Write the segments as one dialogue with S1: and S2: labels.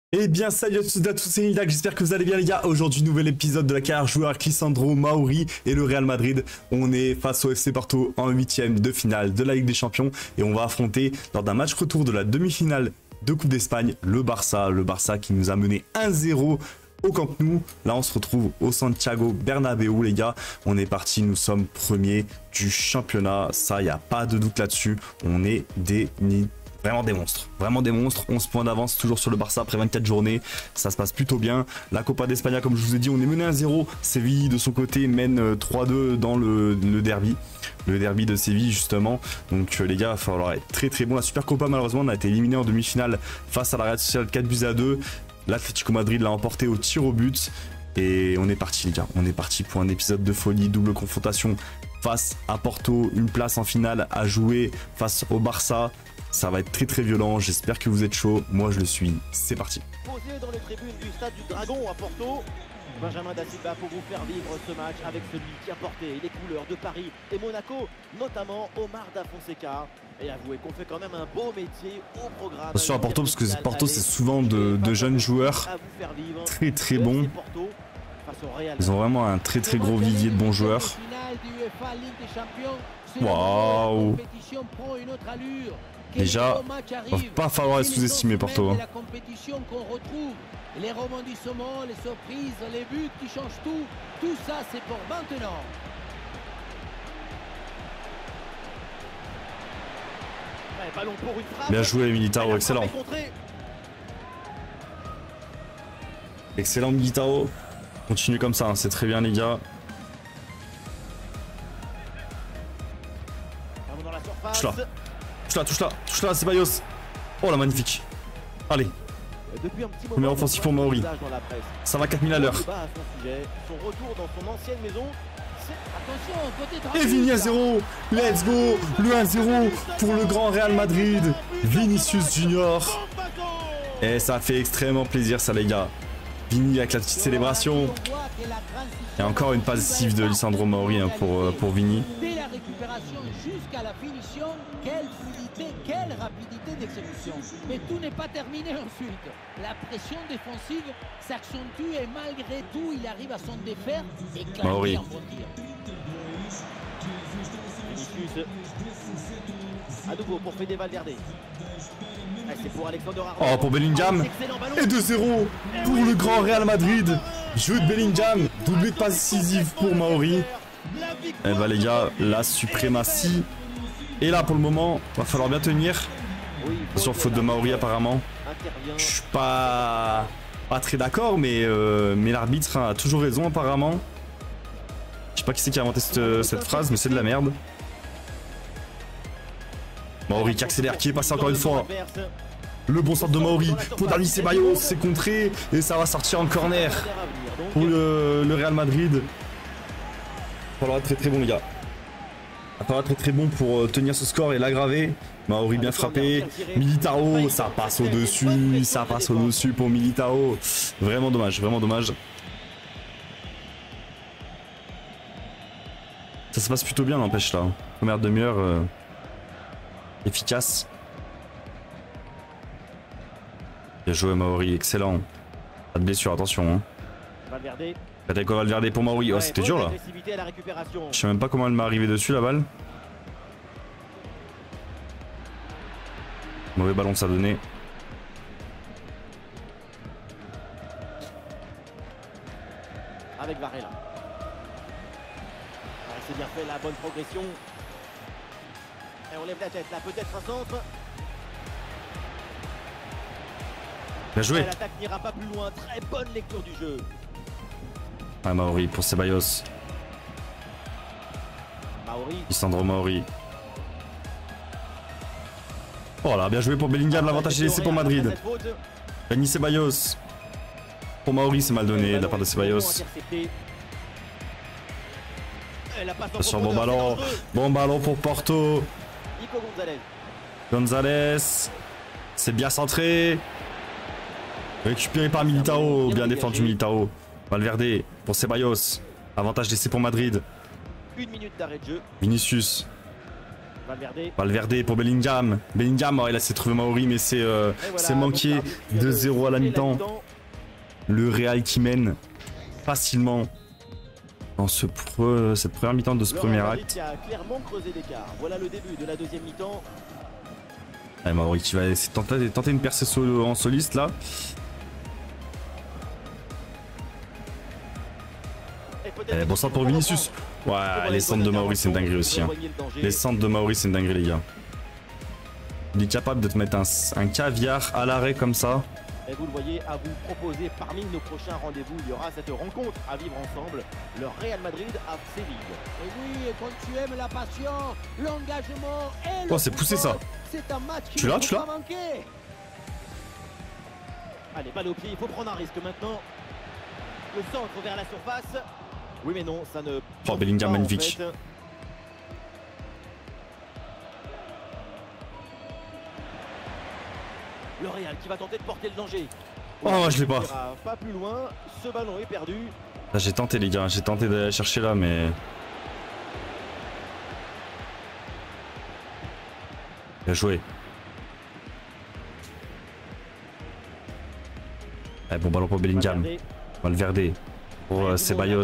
S1: Eh bien salut à tous c'est Nildak, j'espère que vous allez bien les gars. Aujourd'hui nouvel épisode de la carrière joueur Lisandro Mauri et le Real Madrid. On est face au FC Porto en 8e de finale de la Ligue des Champions. Et on va affronter lors d'un match retour de la demi-finale de Coupe d'Espagne le Barça. Le Barça qui nous a mené 1-0 au Camp Nou. Là on se retrouve au Santiago Bernabéu les gars. On est parti, nous sommes premiers du championnat. Ça, il n'y a pas de doute là-dessus. On est vraiment des monstres, 11 points d'avance toujours sur le Barça après 24 journées, ça se passe plutôt bien. La Copa d'Espagne, comme je vous ai dit, on est mené 1-0, Séville de son côté mène 3-2 dans le derby de Séville justement, donc les gars il va falloir être très bon. La Super Copa malheureusement on a été éliminé en demi-finale face à la Real Sociedad 4-2. L'Atlético Madrid l'a emporté au tir au but et on est parti les gars, on est parti pour un épisode de folie, double confrontation face à Porto, une place en finale à jouer face au Barça. Ça va être très violent, j'espère que vous êtes chaud, moi je le suis, c'est parti.
S2: Posé dans les tribunes du stade du Dragon à Porto, Benjamin Da Silva pour vous faire vivre ce match avec celui qui a porté les couleurs de Paris et Monaco, notamment Omar Da Fonseca. Et avouez qu'on fait quand même un beau métier au programme.
S1: Attention à Porto parce que Porto c'est souvent de jeunes joueurs très bons. Ils ont vraiment un très gros vivier de bons joueurs. Waouh! Déjà, il va pas falloir les sous-estimer Porto.
S3: La compétition qu'on retrouve, les rebondissements, les surprises, les buts qui changent tout ça c'est pour maintenant.
S1: Bien joué Militao, excellent. Excellent Militao. Continue comme ça, hein, c'est très bien les gars. Touche là, c'est Bayos. Oh la magnifique. Allez. Premier offensif pour Mauri. Ça va 4000 à l'heure. Et Vini à 0. Let's go. Le 1-0 pour le grand Real Madrid. Vinicius Junior. Et ça fait extrêmement plaisir ça les gars. Vini avec la petite célébration. Et encore une passive de Lisandro Mauri hein, pour Vini.
S3: Dès la récupération jusqu'à la finition, quelle fluidité, quelle rapidité d'exécution. Mais tout n'est pas terminé ensuite. La pression défensive s'accentue et malgré tout, il arrive à s'en défaire et claquer en bon tir.
S2: À nouveau pour Fede Valverde.
S1: Oh pour Bellingham. Et 2-0 pour le grand Real Madrid. Jeu de Bellingham. Doublé de passe décisive pour Mauri. Et bah les gars, la suprématie. Et là pour le moment, va falloir bien tenir. Sur faute de Mauri apparemment. Je suis pas très d'accord, mais l'arbitre a toujours raison apparemment. Je sais pas qui c'est qui a inventé cette phrase, mais c'est de la merde. Mauri qui accélère, qui est passé encore une fois. Le bon centre de Mauri pour Dani Ceballos, c'est contré et ça va sortir en corner pour le Real Madrid. Il va falloir être très bon les gars. Il va falloir être très bon pour tenir ce score et l'aggraver. Mauri bien frappé. Militao, ça passe au-dessus pour Militao. Vraiment dommage, vraiment dommage. Ça se passe plutôt bien n'empêche là. Première demi-heure efficace. Bien joué Mauri, excellent. Pas de blessure, attention. Hein. Federico Valverde pour Mauri. Oh c'était dur là. Je sais même pas comment elle m'est arrivée dessus la balle. Mauvais ballon ça a donné.
S2: Avec Varela. C'est bien fait la bonne progression. Et on lève la tête là, peut-être un centre.
S1: Bien joué.
S2: L'attaque n'ira pas plus loin, très bonne lecture du jeu.
S1: Ah Mauri pour Ceballos. Lisandro Mauri. Oh là, bien joué pour Bellingham, l'avantage est laissé pour Madrid. Dani Ceballos. Pour Mauri c'est mal donné de la part de Ceballos. Attention, bon ballon pour Porto. Gonzalez. C'est bien centré. Récupéré par Militao, bien défendu Militao. Valverde pour Ceballos. Avantage laissé pour Madrid.
S2: Une minute d'arrêt de jeu.
S1: Vinicius. Valverde pour Bellingham. Bellingham, il a essayé de trouver Mauri, mais c'est manqué. 2-0 à la mi-temps. Le Real qui mène facilement dans cette première mi-temps de ce premier acte.
S2: Qui a clairement creusé l'écart. Voilà le début de la deuxième mi-temps.
S1: Mauri qui va essayer de tenter une percée en soliste là. Bon centre pour Vinicius. Ouais, les centres de Mauri c'est une dinguerie aussi. Hein. Les centres de Mauri c'est une dinguerie les gars. Il est capable de te mettre un caviar à l'arrêt comme ça.
S2: Et vous le voyez, à vous proposer parmi nos prochains rendez-vous, il y aura cette rencontre à vivre ensemble, le Real Madrid à Séville.
S3: Et oui, et quand tu aimes la passion, l'engagement et le
S1: c'est poussé ça.
S3: C'est un match qui
S1: tu l'as
S3: pas manquer.
S2: Allez, balle au pied, il faut prendre un risque maintenant. Le centre vers la surface. Oui mais non, ça ne...
S1: Oh, Bellingham magnifique.
S2: En fait. Le Real qui va tenter de porter le danger.
S1: Oh, je l'ai pas.
S2: Pas plus loin, ce ballon est perdu.
S1: J'ai tenté les gars, j'ai tenté d'aller chercher là mais... Bien joué. Bon ballon pour Bellingham. Valverde. Pour Ceballos.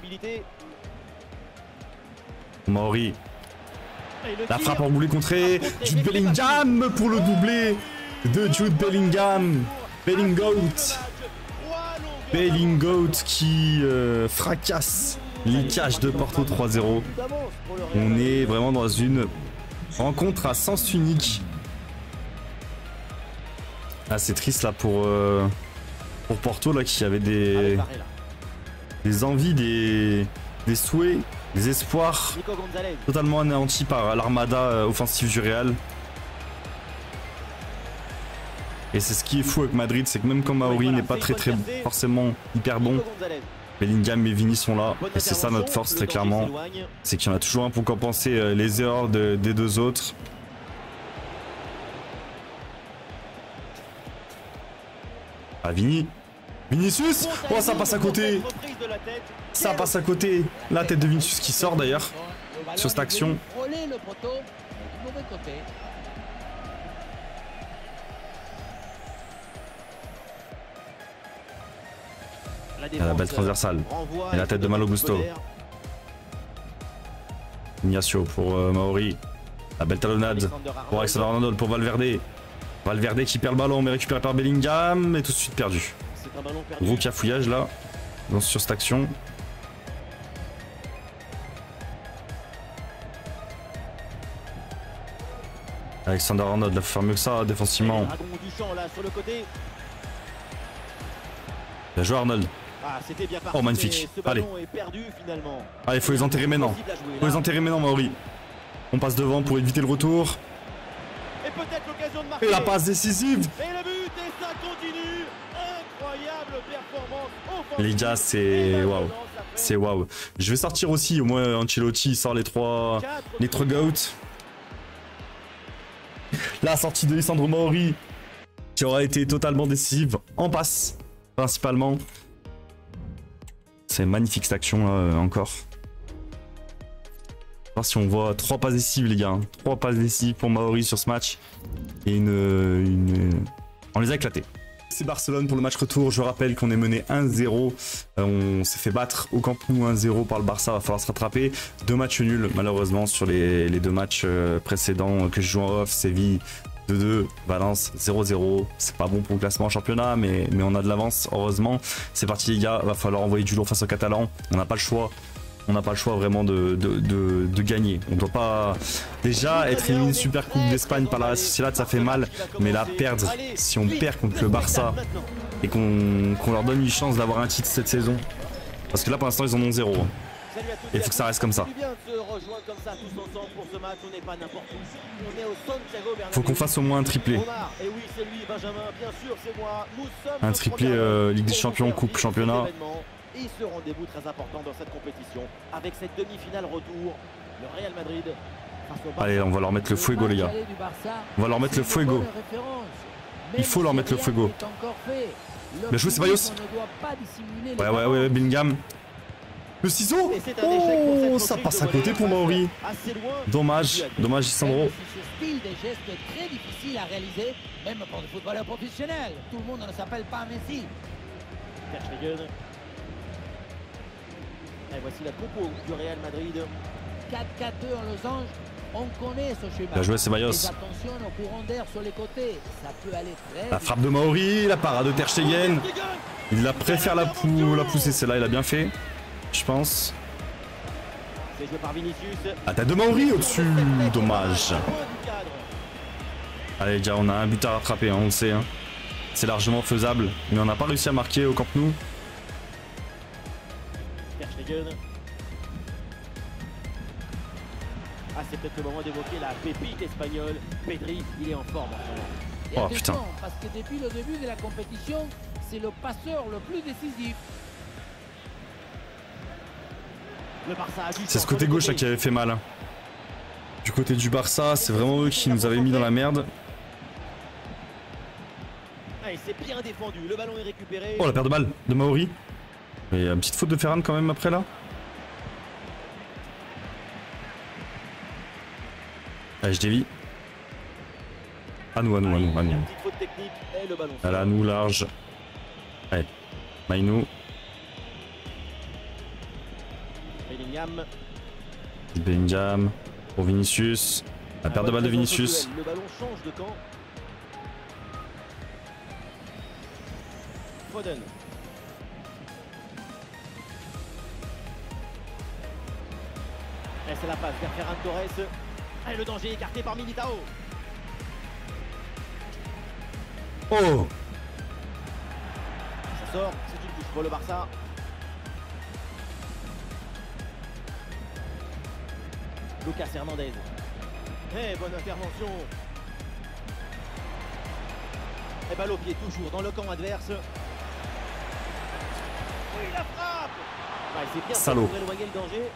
S1: Mauri. La frappe en boulet contré. Jude Bellingham pour le doublé de Jude Bellingham. Bellingout qui fracasse les cages de Porto 3-0. On est vraiment dans une rencontre à sens unique. Ah c'est triste là pour Porto là qui avait des envies, des souhaits, des espoirs totalement anéantis par l'armada offensive du Real. Et c'est ce qui est fou avec Madrid, c'est que même quand Mauri n'est pas très forcément hyper bon, Bellingham et Vini sont là. Et c'est ça notre force très clairement. C'est qu'il y en a toujours un pour compenser les erreurs des deux autres. Ah Vini. Vinicius. Oh ça passe à côté. Ça passe à côté. La tête de Vinicius qui sort d'ailleurs sur cette action. La belle transversale. Et la tête de Malo Gusto. Ignacio pour Mauri. La belle talonnade pour Alexander Arnold pour Valverde. Valverde qui perd le ballon mais récupéré par Bellingham et tout de suite perdu. Gros cafouillage là sur cette action. Alexander Arnold a fait mieux que ça défensivement. Bien joué Arnold. Oh magnifique. Allez. Allez, faut les enterrer maintenant. Faut les enterrer maintenant Mauri. On passe devant pour éviter le retour. Et la passe décisive.
S2: Et le but et ça continue. Incroyable performance.
S1: Les gars, c'est waouh. C'est waouh. Je vais sortir aussi, au moins Ancelotti sort les trois goats. La sortie de Lisandro Mauri qui aura été totalement décisive en passe principalement. C'est magnifique cette action là encore. On va voir si on voit 3 passes décisives les gars. 3 passes décisives pour Mauri sur ce match. Et on les a éclatés. C'est Barcelone pour le match retour. Je rappelle qu'on est mené 1-0. On s'est fait battre au Camp Nou 1-0 par le Barça. Va falloir se rattraper. 2 matchs nuls malheureusement sur les 2 matchs précédents que je joue en off. Séville 2-2, Valence 0-0. C'est pas bon pour le classement en championnat, mais on a de l'avance heureusement. C'est parti les gars. Va falloir envoyer du lourd face aux Catalans. On n'a pas le choix. On n'a pas le choix vraiment de gagner. On ne doit pas déjà être éliminé Super Coupe d'Espagne par la Real Sociedad, ça fait mal. Mais là, perdre, si on perd contre le Barça et qu'on leur donne une chance d'avoir un titre cette saison. Parce que là, pour l'instant, ils en ont 0. Il faut que ça reste comme ça. Faut qu'on fasse au moins un triplé. Un triplé Ligue des Champions, Coupe, Championnat.
S2: Et ce rendez-vous très important dans cette compétition avec cette demi-finale retour, le Real Madrid.
S1: Allez, on va leur mettre le fuego les gars. On va leur mettre le fuego. Il faut leur mettre le fuego. Bien joué Ceballos. Ouais, Bellingham. Le ciseau.
S2: Et c'est un échec pour cette
S1: Oh, ça
S2: reprise
S1: passe
S2: de
S1: à côté
S2: volée.
S1: pour Maori.
S2: Assez loin.
S1: Dommage, dommage Lisandro.
S3: Même si ce style de geste est très difficile à réaliser, même pour des footballeurs professionnels. Tout le monde ne s'appelle pas Messi.
S2: Ter Stegen. Et voici la compo du Real Madrid.
S3: 4-4-2 en losange, on connaît ce schéma.
S1: Bien joué, Ceballos.
S3: Mais attention au courant d'air sur les côtés, ça peut aller très
S1: La
S3: vite.
S1: frappe de Maori, la parade de Ter Stegen. Il la préfère la pousser, celle-là, il a bien fait. Je pense.
S2: C'est joué par Vinicius.
S1: La tête de Maori au-dessus. Dommage. Allez, les gars, on a un but à rattraper, hein, on le sait. Hein. C'est largement faisable. Mais on n'a pas réussi à marquer au Camp Nou.
S2: Ter Stegen. Ah, c'est peut-être le moment d'évoquer la pépite espagnole. Pedri, il est en forme en ce moment.
S3: Et
S1: Oh,
S3: attention,
S1: putain.
S3: parce que depuis le début de la compétition, c'est le passeur le plus décisif.
S2: Le Barça a du
S1: C'est ce
S2: temps
S1: côté
S2: sur le
S1: gauche là qui avait fait mal. Hein. Du côté du Barça, c'est vraiment eux qui nous avaient mis dans la merde.
S2: Ah, et c'est bien défendu. Le ballon est récupéré.
S1: Oh, la paire de balles de Maori. Et une petite faute de Ferran quand même après là. Allez, je dévie. À nous, à nous, à nous, à nous.
S2: Une petite faute technique et le ballon.
S1: Allez, à nous, large. Allez, Mainou.
S2: Bellingham.
S1: Bellingham. Pour Vinicius. La paire de balles de Vinicius.
S2: Le ballon change de camp. Foden. Et c'est la passe vers Ferran Torres. Et le danger écarté par Militao.
S1: Oh!
S2: Ça sort, c'est une touche pour le Barça. Lucas Hernandez. Eh, bonne intervention. Et balle au pied toujours dans le camp adverse. Oui, la frappe. Ouais, c'est bien
S1: Salaud.
S2: pour éloigner le danger.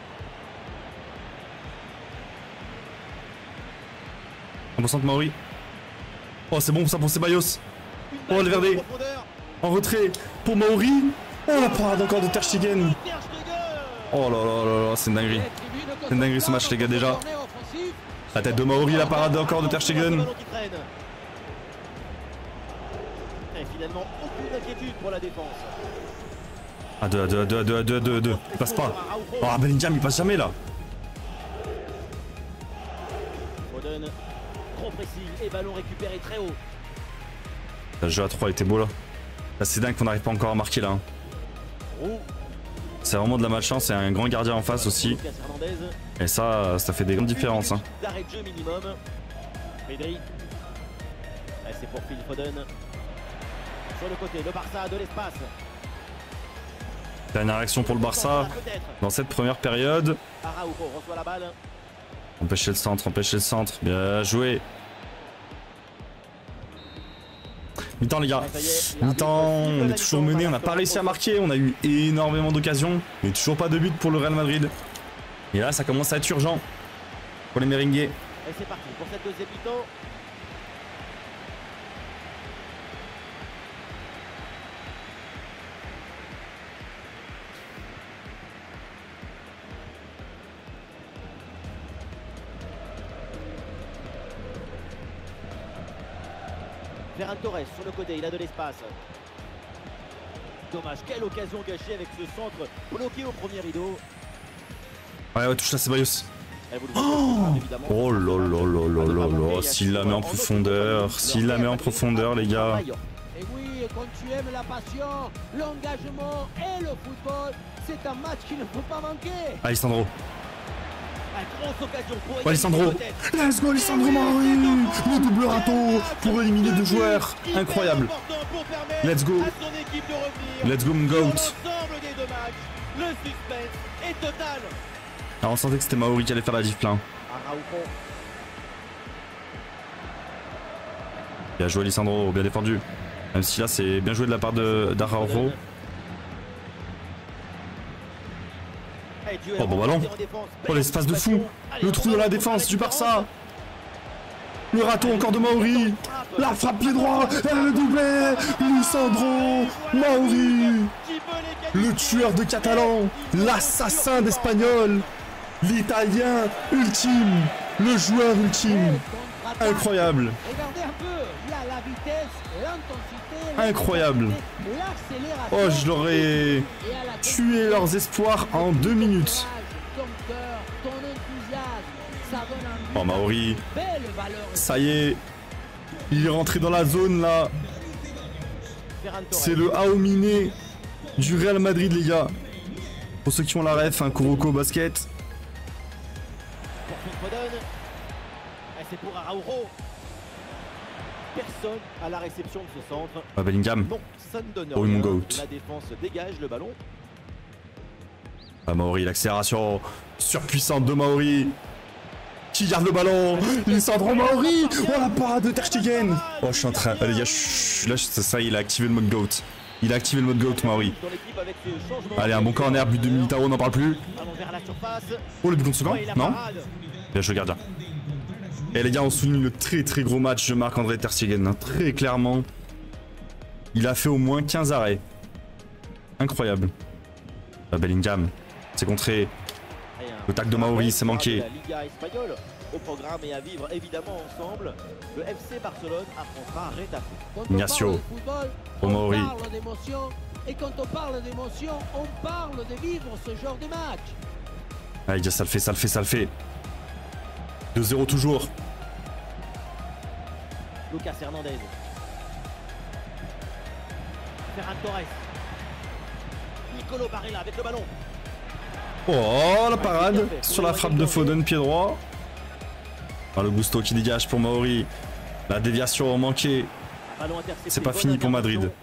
S1: On ressent Maori. Oh, c'est bon ça pour Ceballos.
S2: Une
S1: Oh,
S2: balle
S1: le
S2: dans
S1: Verdé.
S2: la profondeur.
S1: En retrait pour Maori. Oh, la parade encore de Ter Stegen.
S2: Ter Stegen.
S1: Oh là là là là, c'est une dinguerie. C'est une dinguerie ce match, les gars, déjà. La tête de Maori, la parade encore de Ter Stegen.
S2: Le ballon qui traîne. Et finalement, aucune inquiétude pour la défense.
S1: Ah, 2 à 2 à 2 à 2 à 2 à 2 à 2. Il passe pas. Oh, Bellingham, il passe jamais là.
S2: Foden, trop précis et ballon récupéré très haut.
S1: Le jeu à 3 était beau là. Là, c'est dingue qu'on n'arrive pas encore à marquer là. Hein.
S2: Roux,
S1: C'est vraiment de la malchance et un grand gardien en face aussi.
S2: Lucas Hernandez.
S1: Et ça fait des grandes différences. Hein.
S2: D'arrêt de jeu minimum. Pedri. Et c'est pour Phil Foden. Sur le côté, le Barça a de l'espace.
S1: Dernière action pour le Barça
S2: Peut-être.
S1: dans cette première période.
S2: Araujo reçoit la balle.
S1: Empêcher le centre, empêcher le centre. Bien joué. Mi-temps les gars. Mi-temps, on est toujours mené, on n'a pas réussi à marquer, on a eu énormément d'occasions, mais toujours pas de but pour le Real Madrid. Et là ça commence à être urgent pour les Merengues.
S2: Et c'est parti pour cette deuxième mi-temps. Ferran Torres sur le côté, il a de l'espace. Dommage, quelle occasion gâchée avec ce centre bloqué au premier rideau.
S1: Ouais, touche la Ceballos.
S2: Et vous le voyez, évidemment.
S1: Oh là là là là là là, s'il la met en profondeur, s'il la met en profondeur les gars.
S3: Et oui, quand tu aimes la passion, l'engagement et le football, c'est un match qu'il ne faut pas manquer.
S1: Alessandro.
S2: Grosse occasion pour
S1: Oh, Alessandro. Let's go Alessandro Maori. Le double râteau pour éliminer deux joueurs. Incroyable. Let's go. Let's go Goat.
S2: L'ensemble des deux matchs, le suspense est total.
S1: Alors on sentait que c'était Maori qui allait faire la gifle. Hein.
S2: Araujo.
S1: Bien joué Alessandro, bien défendu. Même si là c'est bien joué de la part d'Araujo.
S2: Oh
S1: bon ballon. Oh l'espace de fou. Le trou dans la défense du Barça. Le râteau encore de Mauri. La frappe pied droit. Le doublé. Lisandro Mauri. Le tueur de Catalan. L'assassin d'Espagnol. L'Italien ultime. Le joueur ultime. Incroyable.
S3: Regardez un peu, il y a la vitesse, l'intensité,
S1: Incroyable.
S3: l'accélération.
S1: Oh, je l'aurais tué leurs espoirs en 2 minutes.
S3: Ton cœur, ton enthousiasme, ça donne un
S1: Oh, Mauri.
S3: belle valeur.
S1: Ça y est. Il est rentré dans la zone là. C'est le Aomine du Real Madrid, les gars. Pour ceux qui ont la ref, un Kuroko basket.
S2: Pour Phil Foden. Et c'est pour Araujo. Personne à la réception de ce centre.
S1: Ah, Bellingham.
S2: Non, ça ne donne
S1: Oh, mon
S2: rien.
S1: goat.
S2: La défense dégage le ballon.
S1: Ah, Mauri, l'accélération surpuissante de Mauri. Qui garde le ballon. Lisandro Mauri. Oh, la parade de Ter Stegen. Oh, je suis en train. Les gars, là, ça, il a activé le mode GOAT. Il a activé le mode GOAT, Mauri.
S2: Dans l'équipe avec ce changement.
S1: Allez, un bon corner, but de Militao, on n'en parle plus.
S2: Allons vers la surface.
S1: Oh, le but contre ce camp.
S2: Et la
S1: Non.
S2: parade.
S1: Bien joué, gardien. Et les gars, on souligne le très gros match de Marc-André Ter Stegen. Hein. Très clairement. Il a fait au moins 15 arrêts. Incroyable. Ah, Bellingham. C'est contré. Le tac de Mauri, c'est manqué.
S2: La Liga espagnole au programme et à vivre évidemment ensemble. Le FC Barcelone affrontera Retafe.
S3: Quand on
S1: Ignacio.
S3: parle de football,
S1: Oh,
S3: on
S1: Mauri.
S3: parle d'émotion. Et quand on parle d'émotion, on parle de vivre ce genre de match.
S1: Ah, les gars, ça le fait. 2-0 toujours.
S2: Lucas Hernandez. Ferran Torres. Nicolo Barella avec le ballon.
S1: Oh, la parade sur la frappe de Foden, pied droit. Ah, le Gusto qui dégage pour Mauri. La déviation manquée.
S2: Ballon intercepté.
S1: C'est pas
S2: Bonne
S1: fini pour
S2: intervention.
S1: Madrid.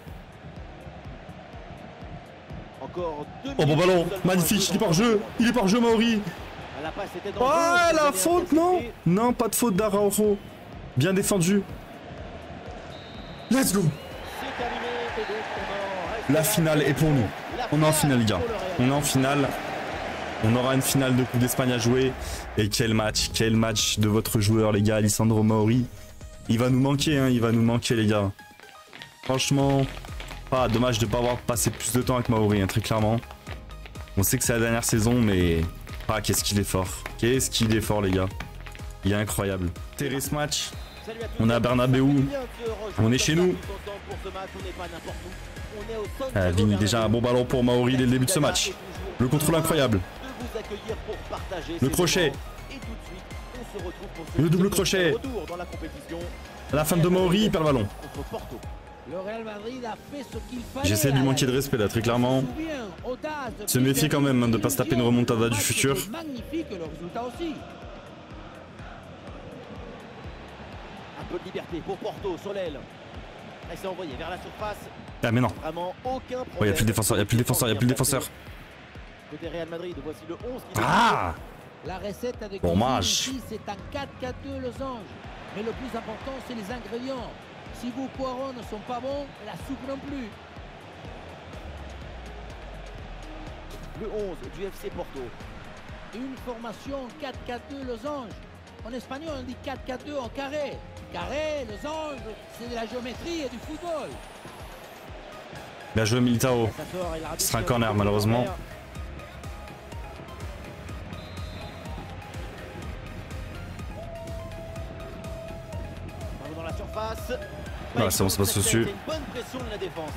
S2: Encore 2
S1: Oh, bon
S2: minutes
S1: ballon,
S2: seulement
S1: magnifique,
S2: à
S1: il est par jeu. Il est par jeu, Mauri.
S2: La passe était
S1: Oh,
S2: dangereuse,
S1: la
S2: elle est
S1: faute, non.
S2: interceptée.
S1: Non, pas de faute d'Araujo. Bien défendu. Let's go.
S2: C'est terminé, et donc on en reste
S1: La
S2: là.
S1: finale est pour nous. On est en finale, les gars. On est en finale. On aura une finale de Coupe d'Espagne à jouer. Et quel match de votre joueur, les gars, Lisandro Mauri. Il va nous manquer, hein, il va nous manquer, les gars. Franchement, dommage de ne pas avoir passé plus de temps avec Mauri, hein, très clairement. On sait que c'est la dernière saison, mais qu'est-ce qu'il est fort. Qu'est-ce qu'il est fort, les gars. Il est incroyable. Terré ce match.
S2: Salut à tous.
S1: On est à Bernabéu. On est chez nous. Vini, déjà un bon ballon pour Mauri dès le début de ce match. Le contrôle incroyable. Le crochet. Le double crochet. À la fin de Mauri, il perd le ballon.
S3: Le Real Madrid a fait ce qu'il fallait.
S1: J'essaie de lui manquer de respect là, très clairement. Se méfier quand même, hein, de pas se taper une remontada du futur.
S3: Magnifique le résultat aussi.
S2: Un peu de liberté pour Porto sur l'aile. Elle s'est envoyée vers la surface.
S1: Ah mais non.
S2: Vraiment aucun problème.
S1: Oh, il n'y a plus de défenseur, il n'y a plus de défenseur, il n'y a plus de défenseur.
S2: Côté Real Madrid, voici le 11 qui
S1: Ah.
S3: La recette avec
S1: Bon match.
S3: ici, c'est un 4-4-2 losange. Mais le plus important, c'est les ingrédients. Si vos poireaux ne sont pas bons, la soupe non plus.
S2: Le 11 du FC Porto.
S3: Une formation 4-4-2 losange. En espagnol, on dit 4-4-2 en carré. Carré, losange, c'est de la géométrie et du football.
S1: Bien joué Militao.
S2: Ça sort et l'arbitre
S1: Ce sera un corner malheureusement.
S2: Ballon dans la surface.
S1: Ouais, c'est bon, ça passe
S2: C'est
S1: dessus.
S2: une bonne pression de la défense.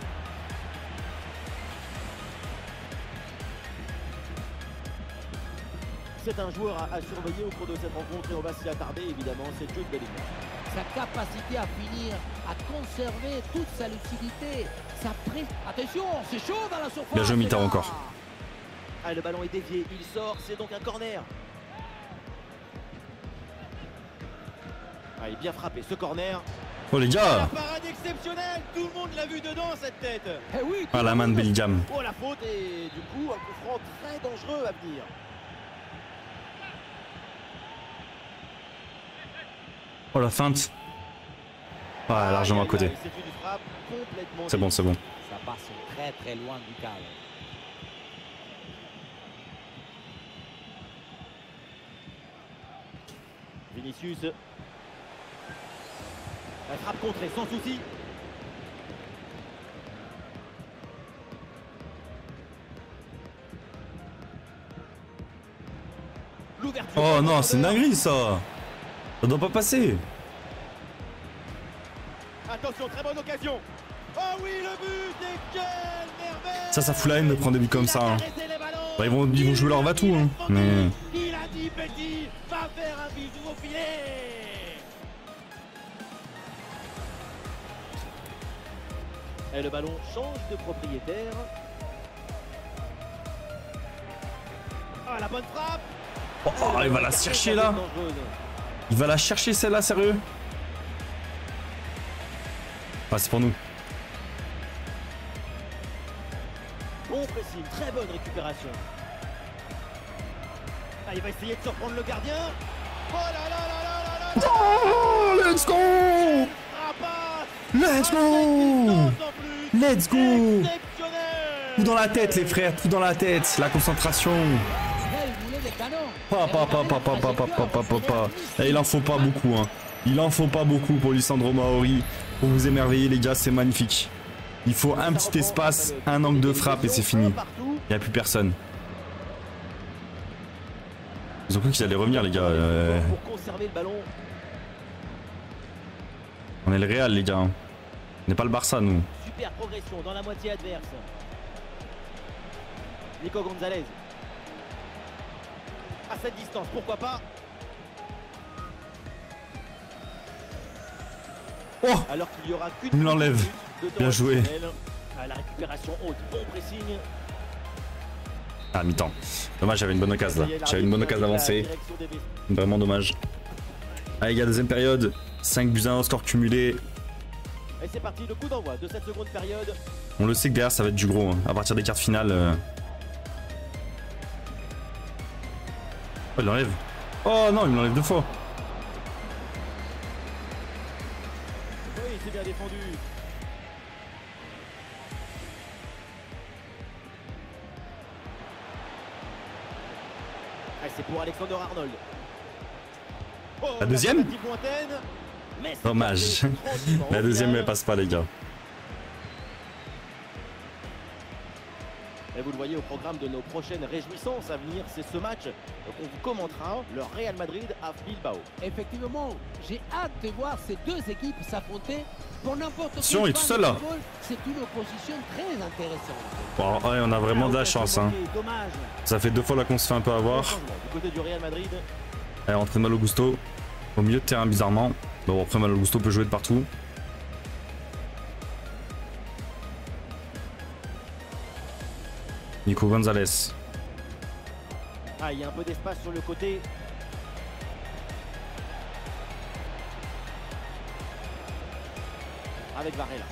S2: C'est un joueur à surveiller au cours de cette rencontre et on va s'y attarder évidemment, c'est Jude Bellingham.
S3: Sa capacité à finir, à conserver toute sa lucidité, sa prise. Attention, c'est chaud dans la surface.
S1: Bien joué Militao
S3: là.
S1: encore.
S2: Ah, le ballon est dévié, il sort, c'est donc un corner. Ah, il est bien frappé ce corner.
S1: Oh les
S2: La
S1: gars.
S2: parade exceptionnelle, tout le monde l'a vu dedans cette tête.
S3: Eh oui,
S1: Ah la main de Bellingham.
S2: Oh la faute et du coup un coup franc très dangereux à venir.
S1: Oh la feinte. Ah largement à côté.
S2: C'est une frappe complètement
S1: C'est bon, c'est bon.
S3: ça passe très très loin du cadre.
S2: Vinicius. La frappe contrée sans souci. L'ouverture.
S1: Oh non, c'est une dinguerie ça. Ça doit pas passer.
S2: Attention, très bonne occasion. Oh oui, le but et quelle merveille.
S1: Ça fout la haine de prendre des buts comme ça. Hein. Bah, ils vont jouer leur va-tout. Hein. Mais...
S2: Il a dit petit, va faire un bisou au filet. Et le ballon change de propriétaire. Ah, la bonne frappe.
S1: Oh, il va la chercher là. Il va la chercher celle-là, sérieux. Ah, c'est pour nous.
S2: Bon pressing, très bonne récupération. Ah, il va essayer de surprendre le gardien. Oh là là là là là là.
S1: Oh, let's go. Let's go. Let's go. Tout dans la tête, les frères, tout dans la tête. La concentration. Et il en faut pas beaucoup. Hein. Il en faut pas beaucoup pour Lisandro Maori. Pour vous émerveiller, les gars, c'est magnifique. Il faut un petit espace, un angle de frappe et c'est fini. Il n'y a plus personne. Ils ont cru qu'ils allaient revenir, les gars.
S2: Pour conserver le ballon.
S1: On est le Real, les gars. On n'est pas le Barça, nous.
S2: Super progression dans la moitié adverse. Nico Gonzalez. À cette distance, pourquoi pas.
S1: Oh,
S2: alors qu'il y aura qu'une.
S1: il me l'enlève. Bien joué.
S2: À la récupération haute, bon pressing.
S1: Ah, mi-temps. Dommage, j'avais une bonne occasion là. J'avais une bonne occasion d'avancer. Vraiment dommage. Allez, gars, deuxième période. 5 buts à 1 au score cumulé.
S2: Et c'est parti, le coup d'envoi de cette seconde période.
S1: On le sait que derrière, ça va être du gros. Hein. À partir des quarts finales. Oh, il l'enlève. Oh non, il me l'enlève deux fois.
S2: Oui, c'est bien défendu. Ah, c'est pour Alexander Arnold. Oh,
S1: la deuxième
S2: lointaine,
S1: dommage. La deuxième, elle passe pas, les gars.
S2: Et vous le voyez au programme de nos prochaines réjouissances à venir, c'est ce match qu'on vous commentera, le Real Madrid à Bilbao.
S3: Effectivement, j'ai hâte de voir ces deux équipes s'affronter. Pour n'importe quel
S1: il est tout seul là.
S3: C'est une opposition très intéressante.
S1: Bon, ouais, on a vraiment de la chance. Hein. Ça fait 2 fois là qu'on se fait un peu avoir.
S2: Du côté du Real Madrid.
S1: Elle est rentrée Malo Gusto au milieu de terrain bizarrement. Bon, après Malo Gusto peut jouer de partout. Nico Gonzalez.
S2: Ah, il y a un peu d'espace sur le côté. Avec Varela.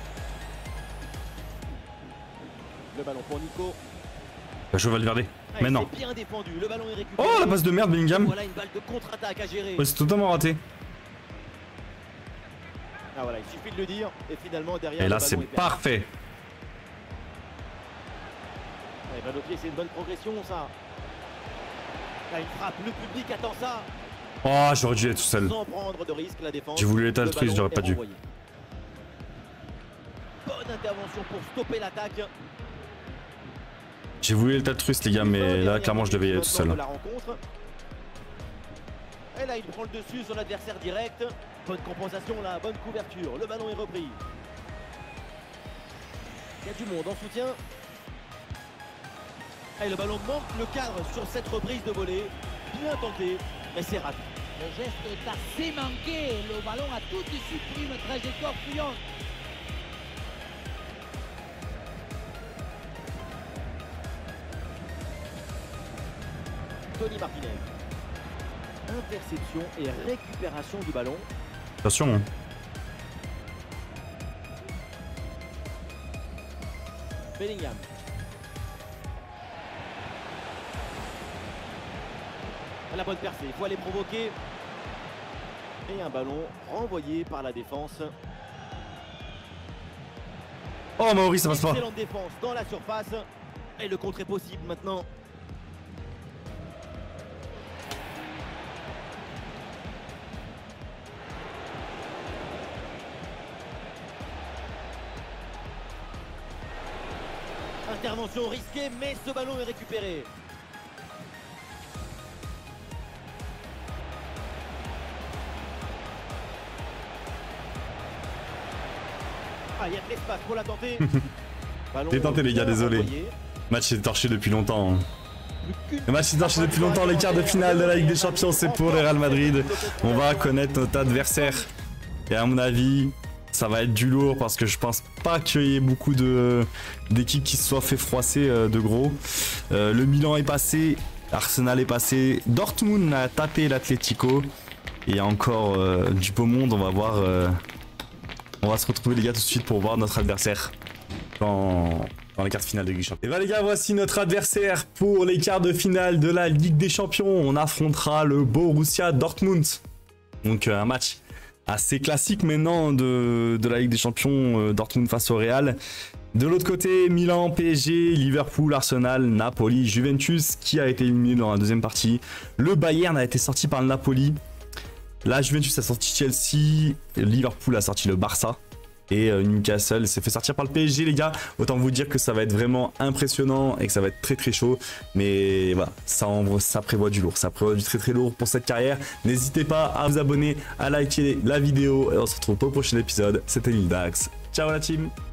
S2: Le ballon pour Nico.
S1: La cheval Valverde.
S2: Ah,
S1: mais non.
S2: Bien défendu. Le ballon est récupéré.
S1: Oh, la passe de merde, Bellingham.
S2: Voilà une balle de contre-attaque à gérer.
S1: Ouais, c'est totalement raté.
S2: Ah voilà, il suffit de le dire. Et finalement, derrière.
S1: Et là, c'est parfait.
S2: Balle au pied, c'est une bonne progression, ça. Là, une frappe, le public attend ça.
S1: Oh, j'aurais dû être tout seul.
S2: Sans prendre de risque, la défense.
S1: J'ai voulu être altruiste, j'aurais pas dû.
S2: Bonne intervention pour stopper l'attaque.
S1: J'ai voulu être altruiste, les gars, mais là, clairement, je devais y être tout seul.
S2: Et là, il prend le dessus sur l'adversaire direct. Bonne compensation, là, bonne couverture. Le ballon est repris. Il y a du monde en soutien. Et le ballon manque le cadre sur cette reprise de volée. Bien tenté, mais c'est raté.
S3: Le geste est assez manqué. Le ballon a tout de suite pris une trajectoire fuyante.
S2: Tony Martinez. Interception et récupération du ballon.
S1: Attention. Hein.
S2: Bellingham. La bonne percée, il faut aller provoquer. Et un ballon renvoyé par la défense.
S1: Oh, Mauri, ça passe pas.
S2: Excellente défense dans la surface. Et le contre est possible maintenant. Intervention risquée, mais ce ballon est récupéré. Ah, il y a de l'espace pour la tenter.
S1: J'ai tenté les gars, désolé. Le match est torché depuis longtemps. Le match est torché depuis longtemps. Les quarts de finale de la Ligue des Champions, c'est pour le Real Madrid. On va connaître notre adversaire. Et à mon avis, ça va être du lourd parce que je pense pas qu'il y ait beaucoup d'équipes qui se soient fait froisser de gros. Le Milan est passé, Arsenal est passé, Dortmund a tapé l'Atlético. Et il y a encore du beau monde, on va voir. On va se retrouver les gars tout de suite pour voir notre adversaire dans les quarts de finale de Ligue des Champions. Et bah les gars, voici notre adversaire pour les quarts de finale de la Ligue des Champions. On affrontera le Borussia Dortmund. Donc un match assez classique maintenant de la Ligue des Champions, Dortmund face au Real. De l'autre côté, Milan, PSG, Liverpool, Arsenal, Napoli, Juventus qui a été éliminé dans la deuxième partie. Le Bayern a été sorti par le Napoli. La Juventus a sorti Chelsea, Liverpool a sorti le Barça et Newcastle s'est fait sortir par le PSG les gars. Autant vous dire que ça va être vraiment impressionnant et que ça va être très très chaud. Mais voilà, ça prévoit du lourd, ça prévoit du très très lourd pour cette carrière. N'hésitez pas à vous abonner, à liker la vidéo et on se retrouve au prochain épisode. C'était Lil Dax. Ciao la team.